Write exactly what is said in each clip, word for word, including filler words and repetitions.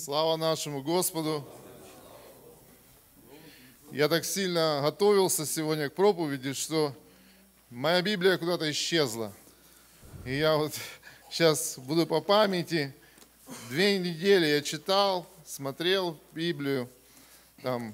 Слава нашему Господу! Я так сильно готовился сегодня к проповеди, что моя Библия куда-то исчезла. И я вот сейчас буду по памяти. Две недели я читал, смотрел Библию, там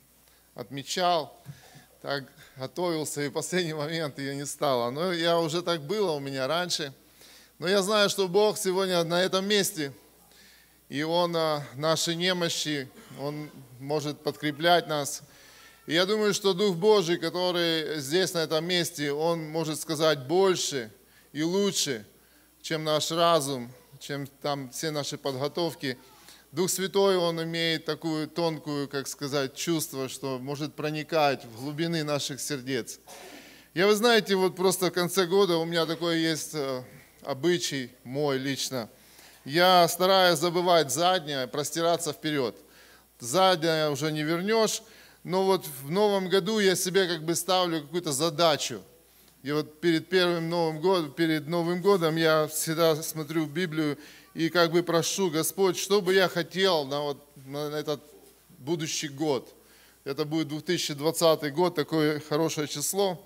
отмечал, так готовился, и в последний момент ее не стало. Но я уже так было у меня раньше. Но я знаю, что Бог сегодня на этом месте, и Он наши немощи, Он может подкреплять нас. И я думаю, что Дух Божий, который здесь, на этом месте, Он может сказать больше и лучше, чем наш разум, чем там все наши подготовки. Дух Святой, Он имеет такую тонкую, как сказать, чувство, что может проникать в глубины наших сердец. Я, вы знаете, вот просто в конце года у меня такой есть обычай мой лично. Я стараюсь забывать заднее, простираться вперед. Заднее уже не вернешь, но вот в новом году я себе как бы ставлю какую-то задачу. И вот перед первым Новым годом, перед Новым годом я всегда смотрю в Библию и как бы прошу: Господь, что бы я хотел на, вот, на этот будущий год. Это будет две тысячи двадцатый год, такое хорошее число.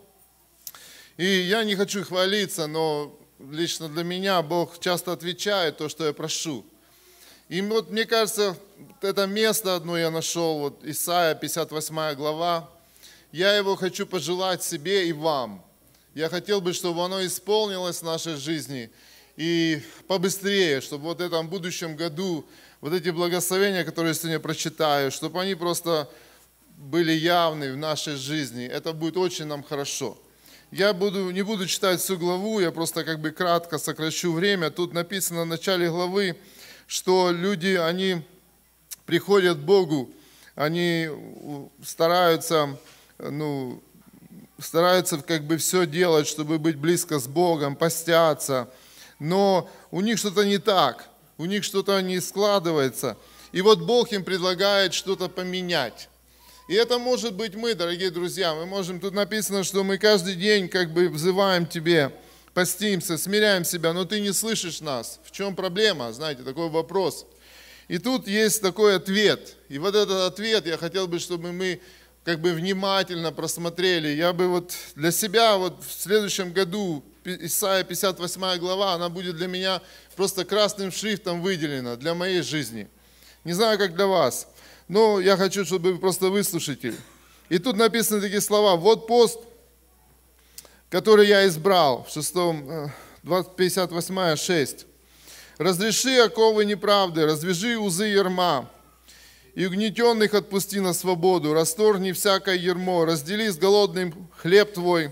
И я не хочу хвалиться, но лично для меня Бог часто отвечает то, что я прошу. И вот мне кажется, это место одно я нашел, вот Исайя, пятьдесят восьмая глава. Я его хочу пожелать себе и вам. Я хотел бы, чтобы оно исполнилось в нашей жизни. И побыстрее, чтобы вот в этом будущем году вот эти благословения, которые я сегодня прочитаю, чтобы они просто были явны в нашей жизни. Это будет очень нам хорошо. Я буду, не буду читать всю главу, я просто как бы кратко сокращу время. Тут написано в начале главы, что люди, они приходят к Богу, они стараются, ну, стараются как бы все делать, чтобы быть близко с Богом, постятся, но у них что-то не так, у них что-то не складывается. И вот Бог им предлагает что-то поменять. И это может быть мы, дорогие друзья. Мы можем, тут написано, что мы каждый день как бы взываем Тебе, постимся, смиряем себя, но Ты не слышишь нас. В чем проблема? Знаете, такой вопрос. И тут есть такой ответ. И вот этот ответ я хотел бы, чтобы мы как бы внимательно просмотрели. Я бы вот для себя вот в следующем году, Исайя пятьдесят восьмая глава, она будет для меня просто красным шрифтом выделена для моей жизни. Не знаю, как для вас. Но я хочу, чтобы вы просто выслушали. И тут написаны такие слова. Вот пост, который я избрал, в шестом, пятьдесят восьмая, шесть. Разреши оковы неправды, развяжи узы ярма, и угнетенных отпусти на свободу, расторгни всякое ярмо, раздели с голодным хлеб твой,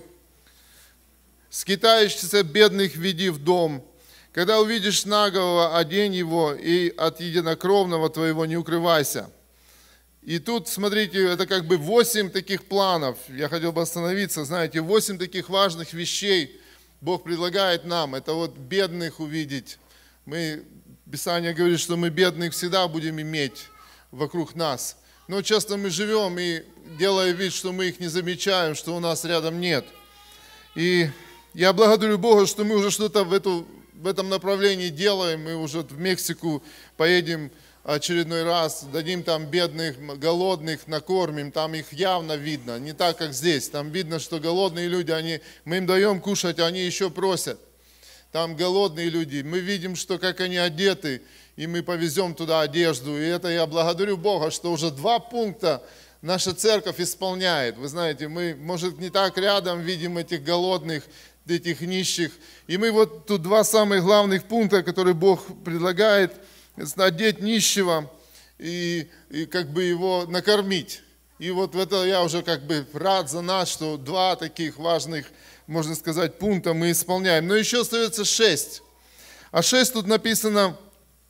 скитающихся бедных веди в дом. Когда увидишь наглого, одень его, и от единокровного твоего не укрывайся. И тут, смотрите, это как бы восемь таких планов. Я хотел бы остановиться, знаете, восемь таких важных вещей Бог предлагает нам. Это вот бедных увидеть. Мы, Писание говорит, что мы бедных всегда будем иметь вокруг нас. Но часто мы живем и делая вид, что мы их не замечаем, что у нас рядом нет. И я благодарю Бога, что мы уже что-то в, эту, в этом направлении делаем. Мы уже в Мексику поедем очередной раз, дадим там бедных, голодных, накормим, там их явно видно, не так, как здесь. Там видно, что голодные люди, они, мы им даем кушать, а они еще просят. Там голодные люди, мы видим, что как они одеты, и мы повезем туда одежду. И это я благодарю Бога, что уже два пункта наша церковь исполняет. Вы знаете, мы, может, не так рядом видим этих голодных, этих нищих. И мы вот тут два самых главных пункта, которые Бог предлагает: одеть нищего и, и как бы его накормить. И вот в это я уже как бы рад за нас, что два таких важных, можно сказать, пункта мы исполняем. Но еще остается шесть. А шесть тут написано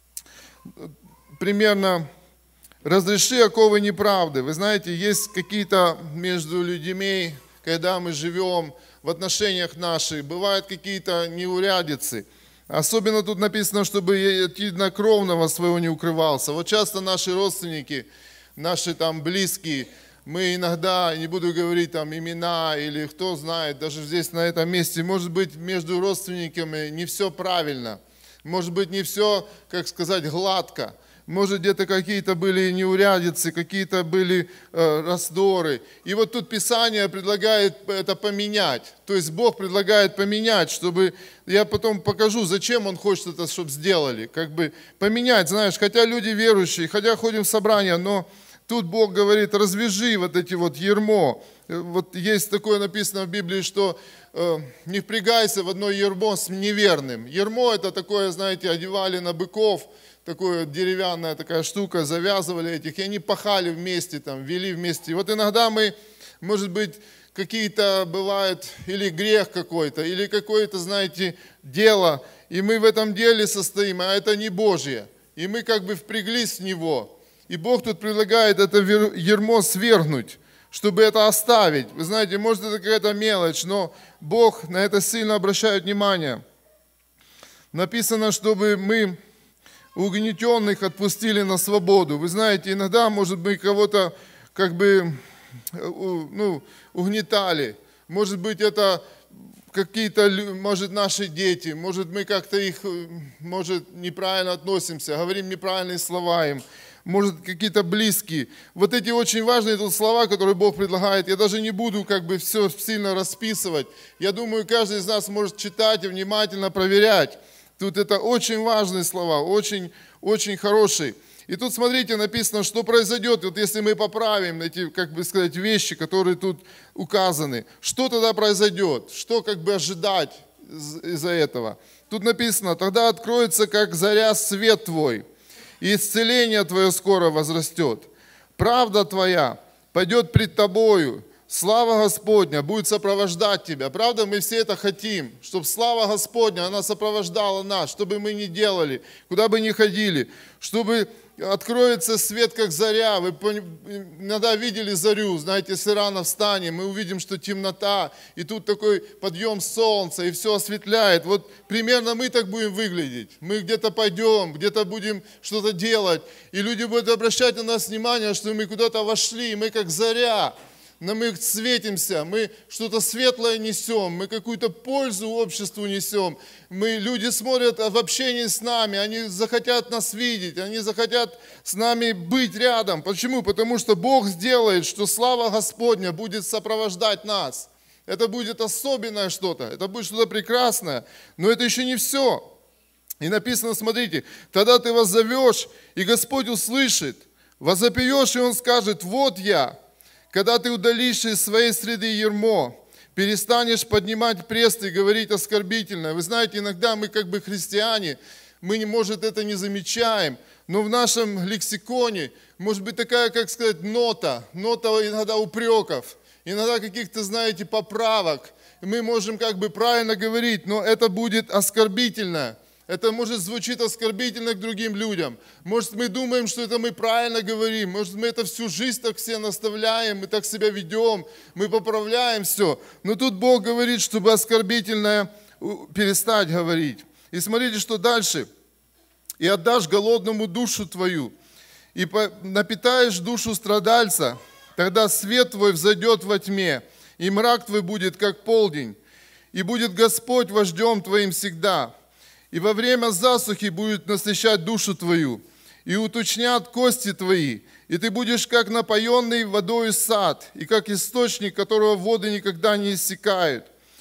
примерно: разреши оковы неправды. Вы знаете, есть какие-то между людьми, когда мы живем в отношениях наших, бывают какие-то неурядицы. Особенно тут написано, чтобы от единокровного своего не укрывался. Вот часто наши родственники, наши там близкие, мы иногда, не буду говорить там имена или кто знает, даже здесь на этом месте, может быть, между родственниками не все правильно, может быть, не все, как сказать, гладко. может где-то какие-то были неурядицы, какие-то были э, раздоры. И вот тут Писание предлагает это поменять. То есть Бог предлагает поменять, чтобы, я потом покажу, зачем Он хочет это, чтобы сделали. Как бы поменять, знаешь, хотя люди верующие, хотя ходим в собрания, но тут Бог говорит, развяжи вот эти вот ярмо. Вот есть такое написано в Библии, что э, не впрягайся в одно ярмо с неверным. Ярмо это такое, знаете, одевали на быков, такая деревянная такая штука, завязывали этих, и они пахали вместе, там, вели вместе. И вот иногда мы, может быть, какие-то бывают, или грех какой-то, или какое-то, знаете, дело, и мы в этом деле состоим, а это не Божье. И мы как бы впряглись в него. И Бог тут предлагает это ярмо свергнуть, чтобы это оставить. Вы знаете, может, это какая-то мелочь, но Бог на это сильно обращает внимание. Написано, чтобы мы угнетенных отпустили на свободу. Вы знаете, иногда, может быть, кого-то как бы ну, угнетали. Может быть, это какие-то, может, наши дети, может, мы как-то их, может, неправильно относимся, говорим неправильные слова им. Может, какие-то близкие. Вот эти очень важные тут слова, которые Бог предлагает, я даже не буду как бы все сильно расписывать. Я думаю, каждый из нас может читать и внимательно проверять. Тут это очень важные слова, очень, очень хорошие. И тут, смотрите, написано, что произойдет, вот если мы поправим эти, как бы сказать, вещи, которые тут указаны. Что тогда произойдет? Что как бы ожидать из-за этого? Тут написано, тогда откроется, как заря, свет твой, и исцеление твое скоро возрастет. Правда твоя пойдет пред тобою, слава Господня будет сопровождать тебя. Правда, мы все это хотим, чтобы слава Господня, она сопровождала нас, чтобы мы не делали, куда бы ни ходили, чтобы откроется свет, как заря. Вы иногда видели зарю, знаете, с рано встанем, мы увидим, что темнота, и тут такой подъем солнца, и все осветляет. Вот примерно мы так будем выглядеть. Мы где-то пойдем, где-то будем что-то делать, и люди будут обращать на нас внимание, что мы куда-то вошли, мы как заря. Но мы светимся, мы что-то светлое несем, мы какую-то пользу обществу несем. Мы, люди смотрят в общении с нами, они захотят нас видеть, они захотят с нами быть рядом. Почему? Потому что Бог сделает, что слава Господня будет сопровождать нас. Это будет особенное что-то, это будет что-то прекрасное, но это еще не все. И написано, смотрите, тогда ты воззовешь, и Господь услышит, возопьешь, и Он скажет, вот я. Когда ты удалишь из своей среды ярмо, перестанешь поднимать прест и говорить оскорбительное. Вы знаете, иногда мы как бы христиане, мы, может, это не замечаем, но в нашем лексиконе может быть такая, как сказать, нота, нота иногда упреков, иногда каких-то, знаете, поправок. Мы можем как бы правильно говорить, но это будет оскорбительно. Это может звучит оскорбительно к другим людям. Может, мы думаем, что это мы правильно говорим. Может, мы это всю жизнь так все наставляем, мы так себя ведем, мы поправляем все. Но тут Бог говорит, чтобы оскорбительное перестать говорить. И смотрите, что дальше. И отдашь голодному душу твою, и напитаешь душу страдальца, тогда свет твой взойдет во тьме, и мрак твой будет, как полдень. И будет Господь вождем твоим всегда. И во время засухи будет насыщать душу твою, и уточнят кости твои, и ты будешь как напоенный водою сад, и как источник, которого воды никогда не иссякают.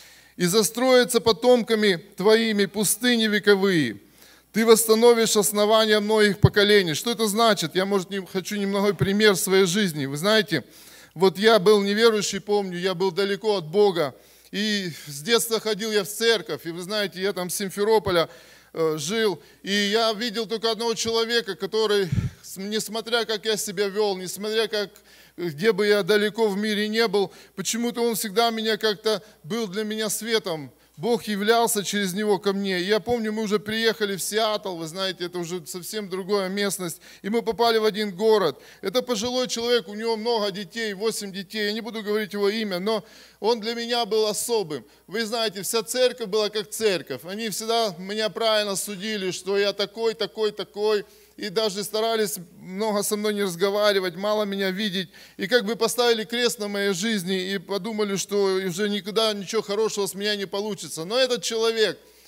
И застроятся потомками твоими пустыни вековые. Ты восстановишь основания многих поколений. Что это значит? Я, может, не, хочу немного пример своей жизни. Вы знаете, вот я был неверующий, помню, я был далеко от Бога. И с детства ходил я в церковь, и вы знаете, я там с Симферополя э, жил, и я видел только одного человека, который, несмотря как я себя вел, несмотря как, где бы я далеко в мире не был, почему-то он всегда меня как-то был для меня светом. Бог являлся через него ко мне. И я помню, мы уже приехали в Сиэтл, вы знаете, это уже совсем другая местность, и мы попали в один город. Это пожилой человек, у него много детей, восемь детей, я не буду говорить его имя, но он для меня был особым. Вы знаете, вся церковь была как церковь. Они всегда меня правильно судили, что я такой, такой, такой. И даже старались много со мной не разговаривать, мало меня видеть. И как бы поставили крест на моей жизни и подумали, что уже никогда ничего хорошего с меня не получится. Но этот человек,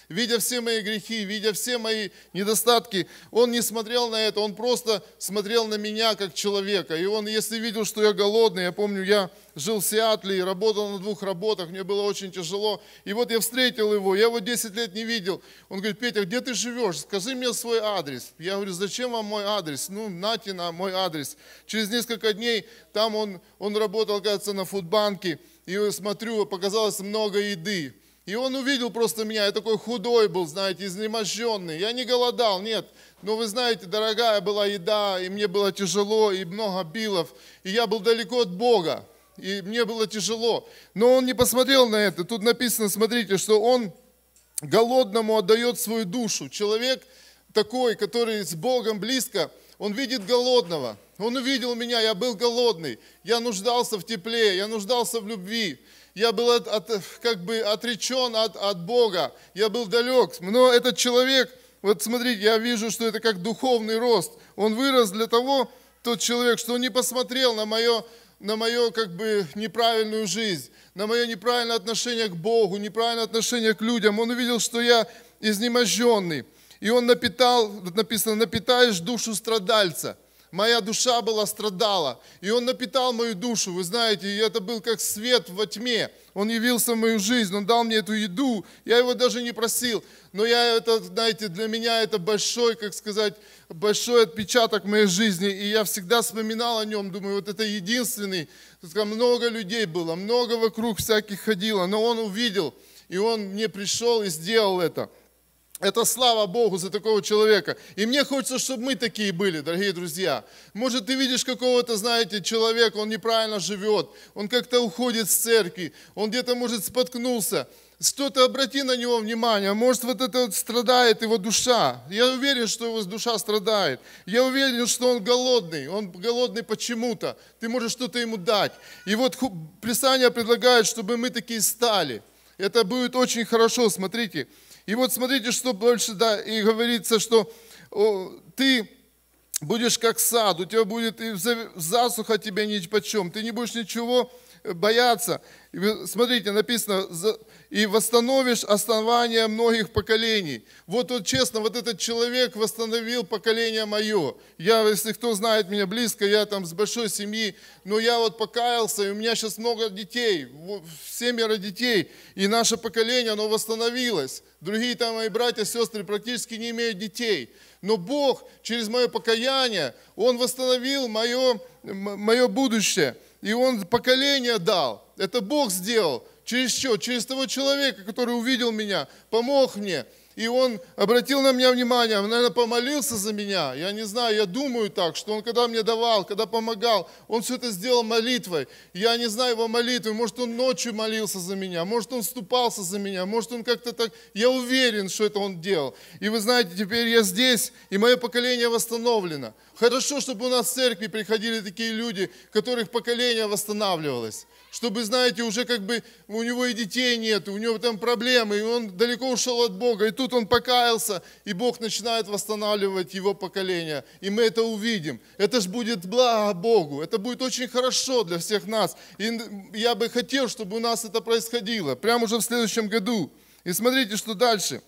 видя все мои грехи, видя все мои недостатки, он не смотрел на это, он просто смотрел на меня как человека. И он, если видел, что я голодный, я помню, я жил в Сиэтле и работал на двух работах, мне было очень тяжело. И вот я встретил его, я его десять лет не видел. Он говорит: Петя, где ты живешь? Скажи мне свой адрес. Я говорю: зачем вам мой адрес? Ну, нате на мой адрес. Через несколько дней там он, он работал, кажется, на фудбанке. И смотрю, показалось много еды. И он увидел просто меня, я такой худой был, знаете, изнеможденный. Я не голодал, нет. Но вы знаете, дорогая была еда, и мне было тяжело, и много билов. И я был далеко от Бога, и мне было тяжело. Но он не посмотрел на это. Тут написано, смотрите, что он голодному отдает свою душу. Человек такой, который с Богом близко, он видит голодного. Он увидел меня, я был голодный, я нуждался в тепле, я нуждался в любви. Я был от, от, как бы отречен от, от Бога, я был далек. Но этот человек, вот смотрите, я вижу, что это как духовный рост. Он вырос для того, тот человек, что он не посмотрел на мое, на мою как бы неправильную жизнь, на мое неправильное отношение к Богу, неправильное отношение к людям. Он увидел, что я изнеможденный. И он напитал, написано, напитаешь душу страдальца. Моя душа была страдала, и Он напитал мою душу, вы знаете, и это был как свет во тьме. Он явился в мою жизнь, Он дал мне эту еду, я Его даже не просил, но я это, знаете, для меня это большой, как сказать, большой отпечаток моей жизни, и я всегда вспоминал о Нем, думаю, вот это единственный, много людей было, много вокруг всяких ходило, но Он увидел, и Он мне пришел и сделал это. Это слава Богу за такого человека. И мне хочется, чтобы мы такие были, дорогие друзья. Может, ты видишь какого-то, знаете, человека, он неправильно живет, он как-то уходит с церкви, он где-то, может, споткнулся. Что-то обрати на него внимание. Может, вот это вот страдает его душа. Я уверен, что его душа страдает. Я уверен, что он голодный. Он голодный почему-то. Ты можешь что-то ему дать. И вот Писание предлагает, чтобы мы такие стали. Это будет очень хорошо, смотрите. И вот смотрите, что больше, да, и говорится, что о, ты будешь как сад, у тебя будет и засуха тебя ни почем, ты не будешь ничего бояться. И смотрите, написано, и восстановишь основания многих поколений. Вот, вот честно, вот этот человек восстановил поколение мое. Я, если кто знает меня близко, я там с большой семьи, но я вот покаялся, и у меня сейчас много детей, семеро детей, и наше поколение, оно восстановилось. Другие там мои братья, сестры практически не имеют детей. Но Бог через мое покаяние, Он восстановил мое, мое будущее. И Он поколение дал. Это Бог сделал. Через что? Через того человека, который увидел меня, помог мне. И он обратил на меня внимание, он, наверное, помолился за меня. Я не знаю, я думаю так, что он когда мне давал, когда помогал, он все это сделал молитвой. Я не знаю его молитвы, может, он ночью молился за меня, может, он вступался за меня, может, он как-то так... Я уверен, что это он делал. И вы знаете, теперь я здесь, и мое поколение восстановлено. Хорошо, чтобы у нас в церкви приходили такие люди, которых поколение восстанавливалось. Чтобы, знаете, уже как бы у него и детей нет, у него там проблемы, и он далеко ушел от Бога. И тут он покаялся, и Бог начинает восстанавливать его поколение. И мы это увидим. Это же будет благо Богу, это будет очень хорошо для всех нас. И я бы хотел, чтобы у нас это происходило, прямо уже в следующем году. И смотрите, что дальше.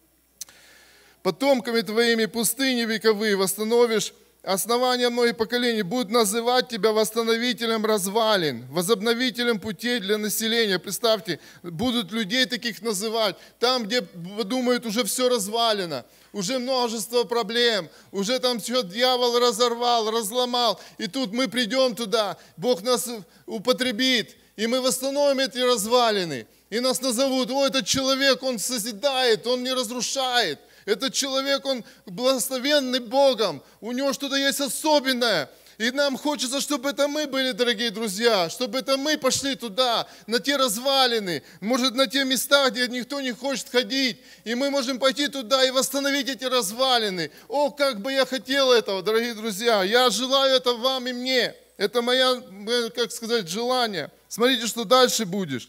Потомками твоими пустыни вековые восстановишь, основания многих поколений будут называть тебя восстановителем развалин, возобновителем путей для населения. Представьте, будут людей таких называть, там, где думают, уже все развалено, уже множество проблем, уже там все дьявол разорвал, разломал, и тут мы придем туда, Бог нас употребит, и мы восстановим эти развалины, и нас назовут: о, этот человек, он созидает, он не разрушает. Этот человек, он благословенный Богом, у него что-то есть особенное. И нам хочется, чтобы это мы были, дорогие друзья, чтобы это мы пошли туда, на те развалины, может, на те места, где никто не хочет ходить. И мы можем пойти туда и восстановить эти развалины. О, как бы я хотел этого, дорогие друзья. Я желаю это вам и мне. Это мое, как сказать, желание. Смотрите, что дальше будешь.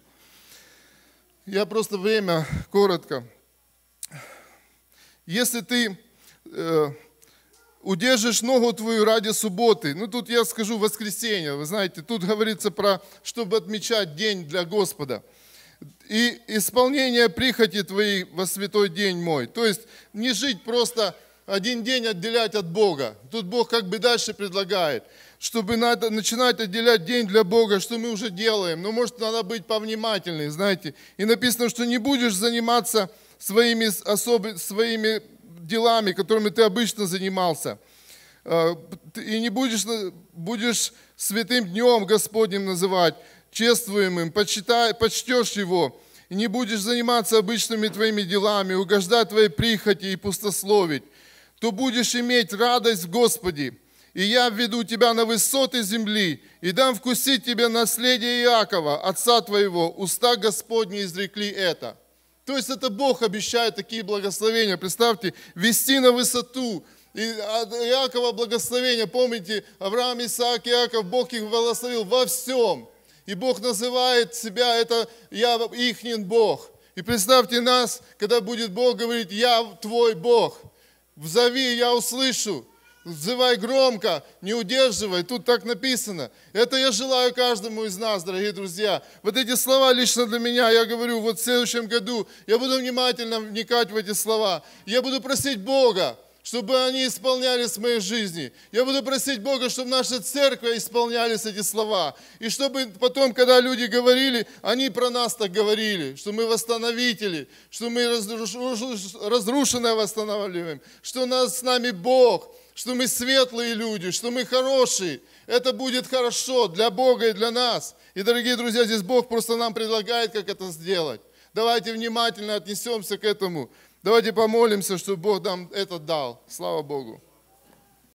Я просто время коротко. Если ты э, удержишь ногу твою ради субботы, ну тут я скажу воскресенье, вы знаете, тут говорится про, чтобы отмечать день для Господа. и исполнение прихоти твоих во святой день мой. То есть не жить просто один день отделять от Бога. Тут Бог как бы дальше предлагает, чтобы надо начинать отделять день для Бога, что мы уже делаем. Но может надо быть повнимательней, знаете. И написано, что не будешь заниматься своими, особо, своими делами, которыми ты обычно занимался. И не будешь, будешь святым днем Господним называть, чествуемым, почитай, почтешь его. И не будешь заниматься обычными твоими делами, угождать твоей прихоти и пустословить. То будешь иметь радость в Господе. И я введу тебя на высоты земли, и дам вкусить тебе наследие Иакова, отца твоего. Уста Господни изрекли это. То есть это Бог обещает такие благословения. Представьте, вести на высоту. И от Иакова благословения, помните, Авраам, Исаак, Иаков, Бог их благословил во всем. И Бог называет себя, это я ихнин Бог. И представьте нас, когда будет Бог говорить, я твой Бог. Взови, я услышу. Взывай громко, не удерживай. Тут так написано. Это я желаю каждому из нас, дорогие друзья. Вот эти слова лично для меня, я говорю, вот в следующем году я буду внимательно вникать в эти слова. Я буду просить Бога, чтобы они исполнялись в моей жизни. Я буду просить Бога, чтобы наша церковь исполнялись эти слова. И чтобы потом, когда люди говорили, они про нас так говорили, что мы восстановители, что мы разрушенное восстанавливаем, что у нас с нами Бог, что мы светлые люди, что мы хорошие. Это будет хорошо для Бога и для нас. И, дорогие друзья, здесь Бог просто нам предлагает, как это сделать. Давайте внимательно отнесемся к этому. Давайте помолимся, чтобы Бог нам это дал. Слава Богу.